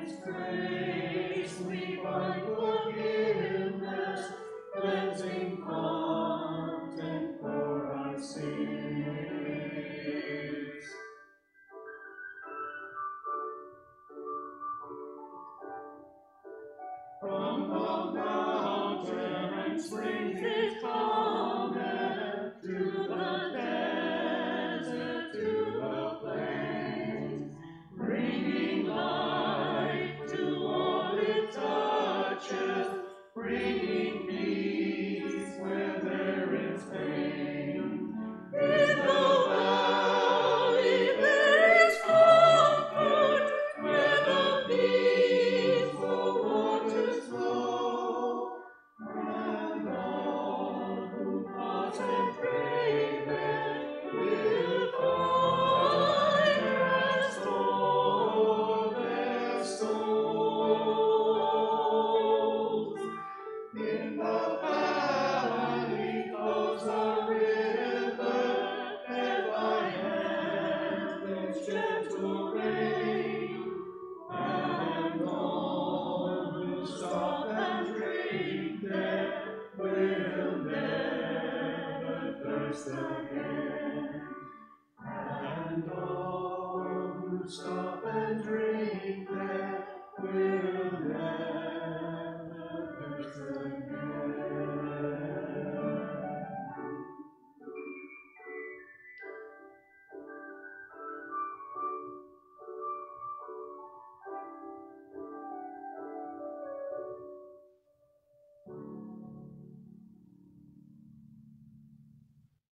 From the mountain springs it cometh, to the desert, to the plains, bringing life to all it touches, bringing peace where there is pain. In the valley there is comfort, where the peaceful waters flow, and all who pause and pray there will find rest for their souls. In the valley flows a river, fed by heaven's gentle rain, and all who stop and drink there will never thirst again. And all who stop